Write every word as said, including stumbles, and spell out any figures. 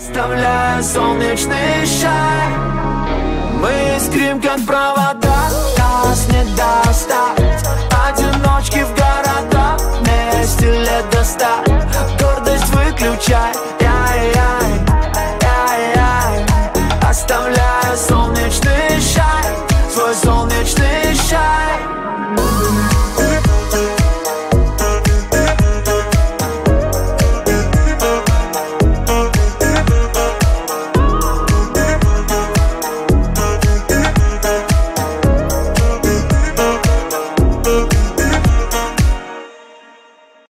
Вставляя солнечный шар, мы искрим как провода, нас не достать. Одиночки в городах, вместе лет до ста.